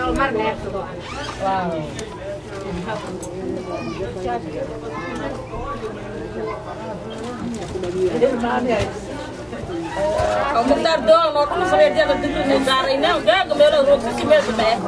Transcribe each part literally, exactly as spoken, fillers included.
مرة واو Kamu tar dong, mau kamu sampai dia nanti tu negara ini, udah kembali roti sih biasa bayar.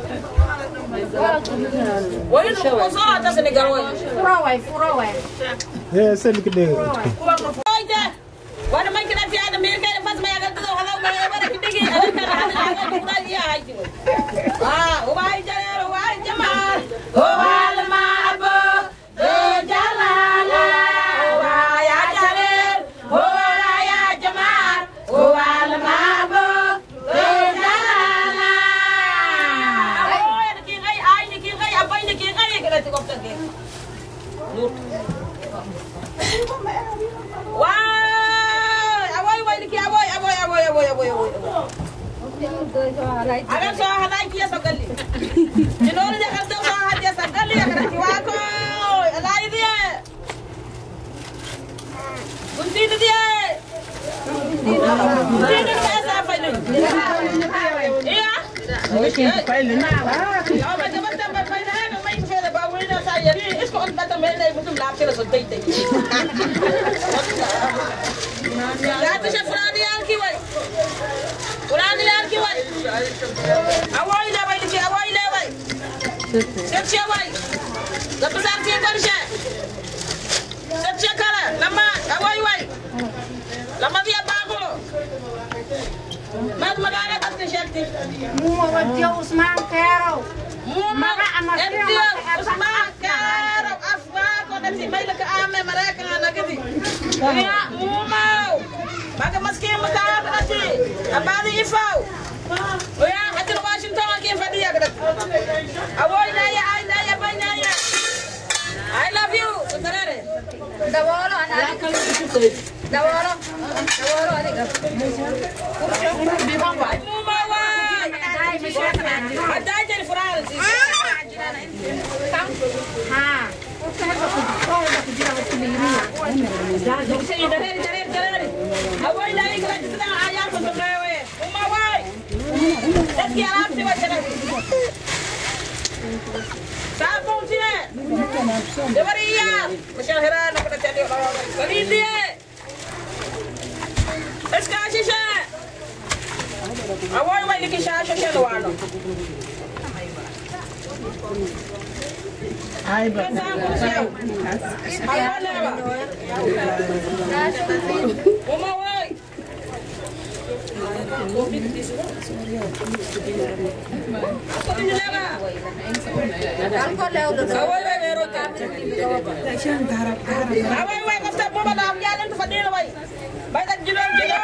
Wah itu kosong aja sih negara wah. Furawai, furawai. Ya, saya bikin deh. Furawai aja. Wah nama kita tiada mereka yang pas bayar tu, kalau bayar bayar kita gini, ada kan ada ada kita dia aja. Wah, ubah aja, ubah aja mah, ubah lemah apa, berjalan. Ada soal lagi ya sekali. Jangan dia kata soal dia sekali ya kerana jiwaku. Ada dia. Kunci itu dia. Kunci itu biasa apa ini? Iya. File na. Ya macam macam file na main file bawa ini saya. Ini isko on bata main ini musim lap sila suntai tay. Ya tu saya Fulani yang kiwai. Fulani yang kiwai. Awal ila bayi ni awal ila bayi. Siapa bayi? Lepas arti yang kau siapa? Siapa kala? Lama awal bayi. Lama dia bangun. Mas magana kat siapa? Muwa dia Usman Kero. Muwa dia Usman Kero. Afwa kau nanti main ke ame mereka anak ini. Ya muwa. Baga maski mukar nanti. Abadi ifau. Oh ya, hati Washington lagi fadia kat. Awal naya, ay naya, bay naya. I love you. Sebenarnya. Dawalo anak. Dawalo. Dawalo adik. Muwa. Ada jadi Fural. Ha. Awal lagi kerja sedang ayam untuk lewe. Umawai. Sekian apa sih wajah? Sabun sih. Dewaria. Masyahiran aku nak cari orang. Kali dia. Sekarang sih. Awal awal lagi sih sih sih luar. Hai bang. Umawai. Awal awal berot. Awal awal kau tak mau dalam jalan tu fadil awal. Banyak jual jual.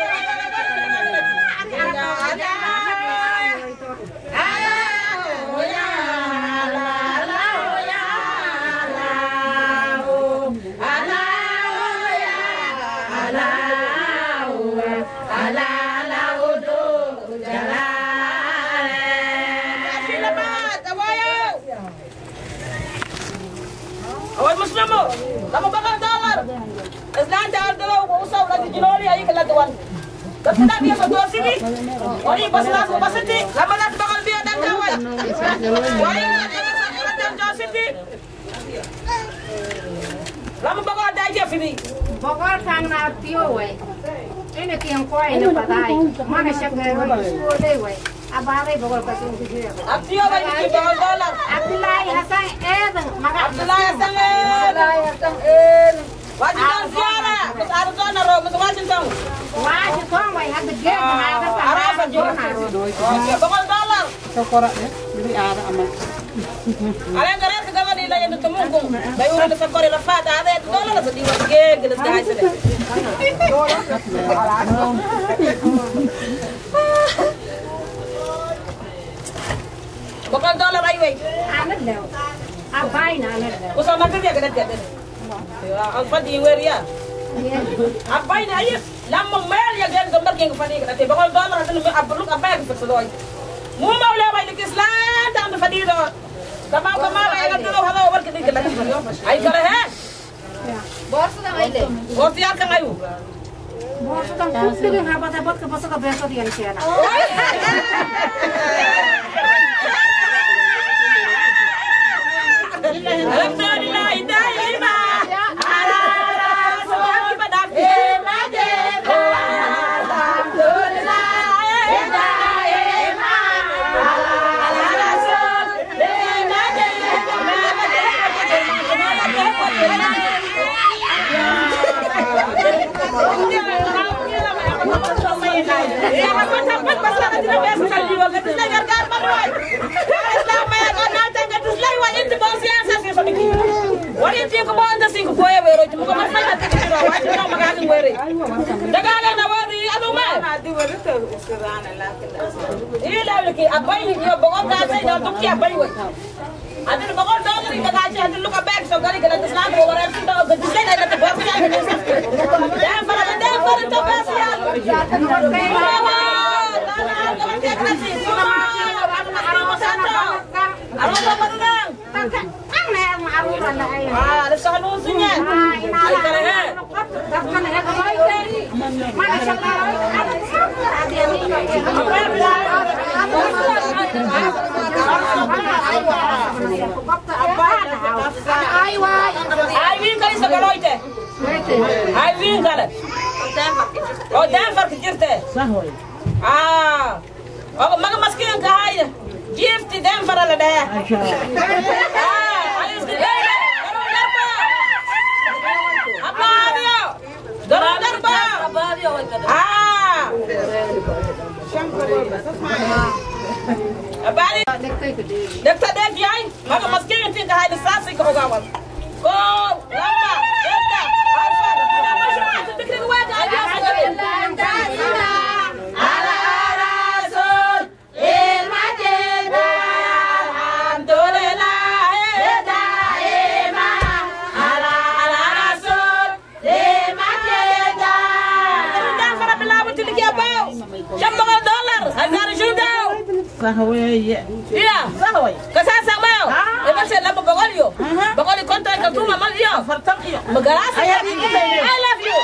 Muslimu, kamu bakal dolar. Islam jangan dulu usah lagi jinori ayi kelakuan. Tapi tak dia satu sini. Oh ini pas las pas sini. Lama las bakal dia dan kawan. Wah ini dia jauh sini. Lama bakal ada aja sini. Bakal tang na tio wei. Ini kian kau ini padai. Mana siapa yang suruh deh wei. Abang bakal kasih dia. Abtio bagi bakal dolar. Abdullah Hasan Eden. Maka Abdullah Hasan Eden. Hasan Eden. Wajib ziarah. Mas Arizona ro, mas Washington. Washington wei ada dia ada Arab aja. Bakal dolar. Sokorak ya. Jadi ada aman. Ada ngaran ke gawan ila yang ketemu kung. Bayu udah sakor rafat ada itu dolar sedih lagi gelas dah hasil. Bakal dolar ayo wei. Anak dah. Abai na anak dah. Usah makan dia gelas dia. Ya, alfadi weria. Abai na ayo. Lama mel ya gan gambar yang fadi gelas. Bakal dolar ada abuluk abai yang tersedoi. Mu mau lewat di Islam tak fadi do. Kamau kamau ay gan dulu halo war kiti gelas. Ay kare he. Bos sudah aile. Bos tiar kan ayo. Bos sudah kumpul dengan habat-habat ke pasar ke besok dia ni siapa? أبوي يا بقول كاسة يا دكتي أبوي هذا بقول دولار إذا كاسة هذا لوكا باك سوكري كلا تسلام هو ورا سنتا بتسلم هذا تبغى كذا ده فرق ده فرق تبغى سيال Ah, ada solusinya. Aywin kali sekolah itu. Aywin kali. Oh, Denver kerja. Ah, oh, maga maskin kahaya. Gift Denver ada dah. Ah, ayus kita. Apa dia? Dorong derba. Ah. Apa ni? Doktor dek yai. Maga maskin itu kahaya sasi kau kawan. Kau lama. Kita. Apa? Apa sih? Fikir gua aja. Sahaway. Iya, sahaway. Kasasa mau. Emang saya lama bagol yo. Bagol kontak ke tu mama yo. Fartak yo. Magaras. I love you.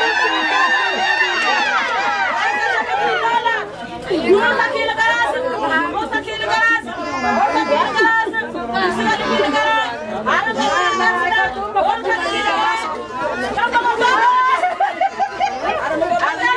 Rosa kilo garas. Rosa kilo garas. Rosa kilo garas. Rosa kilo garas. Ana garas. Rosa kilo garas. Coba ngomong. Ana mau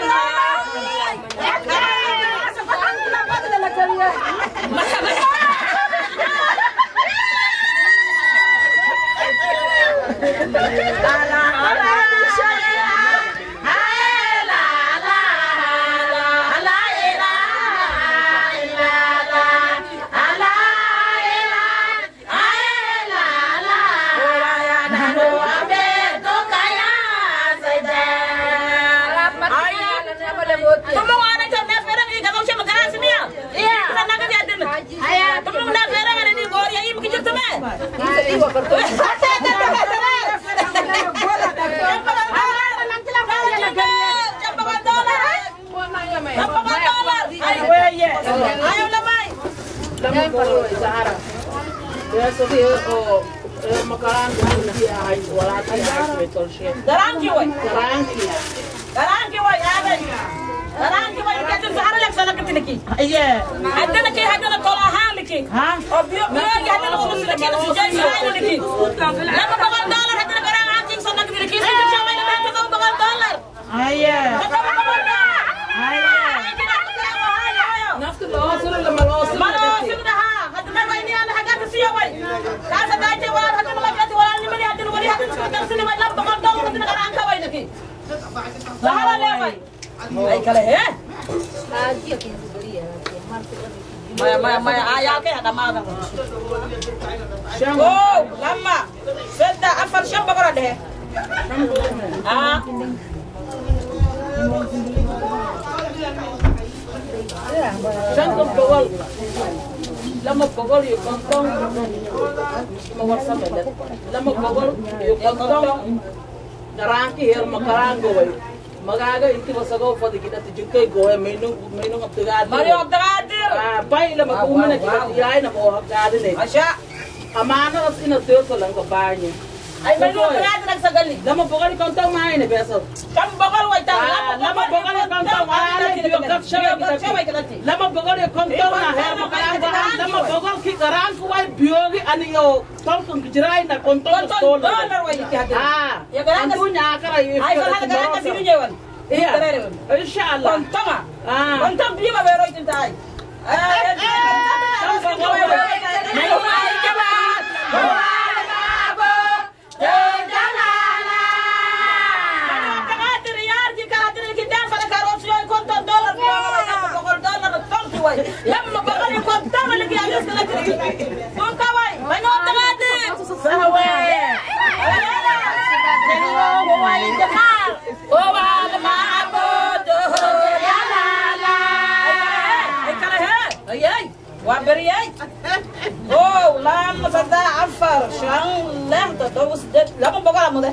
Garanti woi, garanti, garanti woi, ada, garanti woi. Kita Zahra lek sana kita lagi. Iya. Ada lagi, ada lagi kalau hang lagi. Hah? Oh biar biar ada lagi urus lagi, sudah saya lagi. Lama bakal dolar, ada lagi orang anjing sana kita lagi. Kita siapa yang nanti tahu bakal dolar? Iya. Nafsu dolar sudah lama los. Malos sudah ha. Hati mana ini ada harga kesiapa woi. Kasa daje war, hati mana lagi war ini mana hati wari hati sekitar sini woi lama bakal dolar hati negara angka woi lagi. Zahra lewai. Ay kale he? Maya maya maya ayah ke ada mana? Oh lama. Sudah afar siapa berada he? Ah. Jangan bawal. Lama bawal yuk kantong. Mawar sama dah. Lama bawal yuk kantong. Garanti her makarang goy. Magaga itu masagaw pada kita tujukai goy menu menu abdegad. Mario abdegadir. Ah, pai lama kumana kita iai na mau abdegadir ni. Asya. Amana as ina tuh kalau nggak banyak. Ay menu abdegadir nak sagali. Lama bawal kantong main ni biasa. Kam bawal wajah. Lama bawal kantong main ni biasa. Lama bawal kantong na her makarang bahan. Lama bawal kikarang kuai biogi ani yo. Tolong kejerai nak kontol stol. Dolar wajib hati. Ah, ya kan? Antunya karai. Ay kalau ada kan kasih jawan. Iya. Insyaallah. Kontol ah. Ah. Kontol dia bawa itu tay. Ah. Kontol bawa. Melu ay jabat. Bawa Janganlah. Jangan teriak jika ada kita pada karosi kontol dolar dia. Kontol dolar tol tuai. Lama bakal kontol lagi ada sekali. Bongkawai. Banyak terjadi. Sahawai. Wawai jamal. Wawai mabud. Ya la la. Ay kala he. Ay ay. وابرياي او لا مصدا عفر شان لا تدوس دت لا بقى مده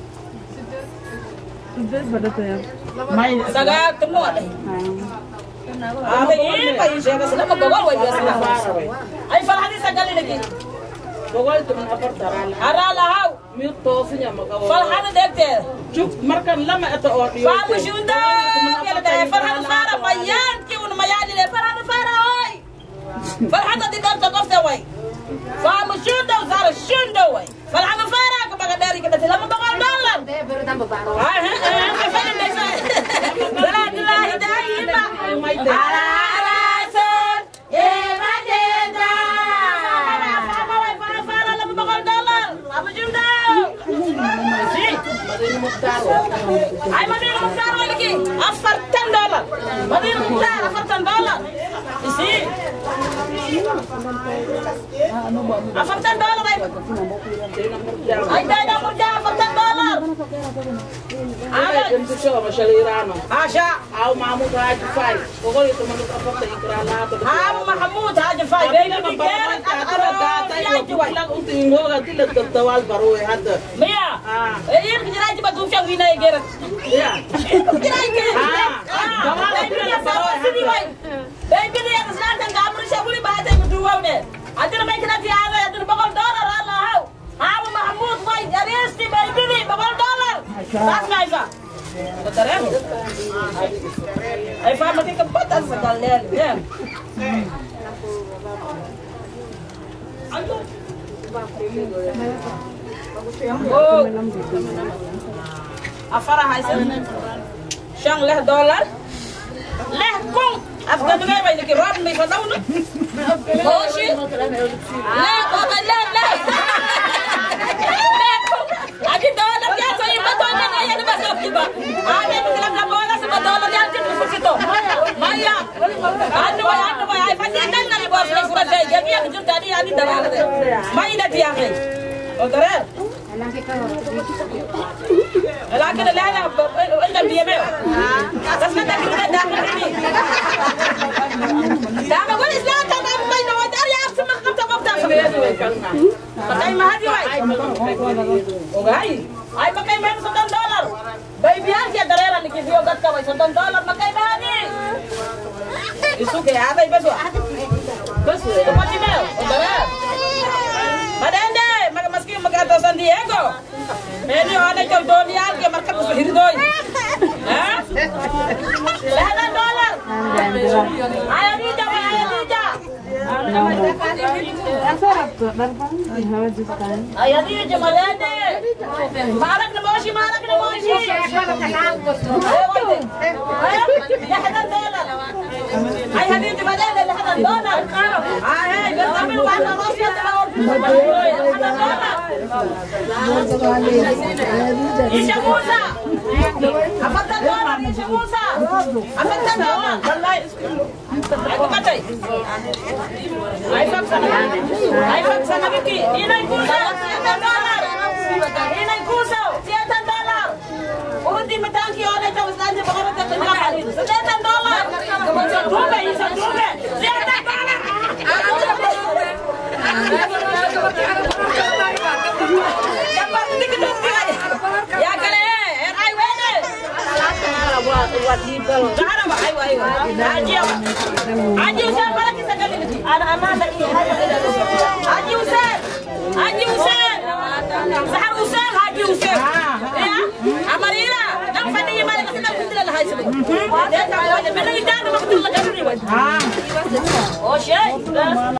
Mai saga temu ada ada ini kayu saya kasih nama bogol wajib biasa ay falhani sagale lagi bogol tu apa daral. arala hau Miu tosinya makawa. falhani dekte Cuk markan lama atau audio. famu shunda kala da falhani fara mayan ki un mayani le falhani fara oi falhani di dar ta kofta wai famu shunda zara shunda wai falhani fara ka baga dari kita lama bogol dollar Dia baru tambah baru. ah ah falhani desa la ilaha daima ala rasul emadenda fama wai fara fara lama bogol dollar famu shunda si ay madina mukhtar lagi afartan dollar madina mukhtar afartan dollar isi afartan dollar ay ay dada murja afartan dollar Ada jam tu mashalirano. asha Au mamu gaji fai. Bogol itu manuk apa ta ikrala to. am mahmud haja fay baby bigerat Ada data itu bilang untuk ingol ganti le tawal baru ada. mia eh yim kirai ci badu fiang wina gerat Ya. kirai ke Ah. ah baby ya sawa sidi way baby ya sanatan gamru shaguli baate budu wawne adina may kinati ala adina bagol dollar allah haw haw mahmud way aresti baby ni bagol dollar bas ngaifa betul ya ay fa mati kempatan sekalian ya oh afara haisen shang leh dollar leh kong afgan ngay bay ni rob mi fa dawnu hoshi leh ko ba leh leh leh kong adi dollar ya so iba to na ya ba so iba ade mi lam la bola sa dollar ya tin fu sito maya anu wa anu wa ay fa tan na ni bo fa fura tay ya ya jur tadi ani dawal de mai na tiya kay o tare Alam kita لكن لا لا انت بيمه بس ما تقدر تدخل فيني لا ما قول لا تمام ما ينودر يا اخي ما قمت قمت بقى ما هذه واي وغاي اي بقى ما ستين دولار باي بيان يا دريرا اللي كيفيو قد كوي ستين دولار ما كاي ماني يسوق هذا بس بس ما تبيو بعدين ده ما مسكين ما قاعد سان دييغو ini ada jam dolian ke market suhir doi ha lehna dollar ayo dija ayo dija ayo dija malade marak na moshi marak na moshi lehna dollar ayo dija malade lehna dollar ayo bertamil wana moshi lehna dollar Isya Musa, apa tanda Isya Musa, apa tanda? Wallahi, aku katai. Aifak sana, Aifak sana biki. Inai kusa, siatan dolar. Inai kusa, siatan dolar. Urut di matangki oleh jauh saja pengaruh terkenal hari itu. Siatan dolar. Dua isa dua, siatan dolar. Ya kale, ai wene. Buat dibel. Cara ba ai ai. Aji. Aji Usain para kita kali ni. Anak-anak lagi. Aji Usain. Haji Usain. Zahar Usain, Haji Usain. Ya. Amarina, nang fadi mari ka sila kutila la haisi. Dia tak boleh. Bila idan maktul la kadri. Ah. Oh, shay.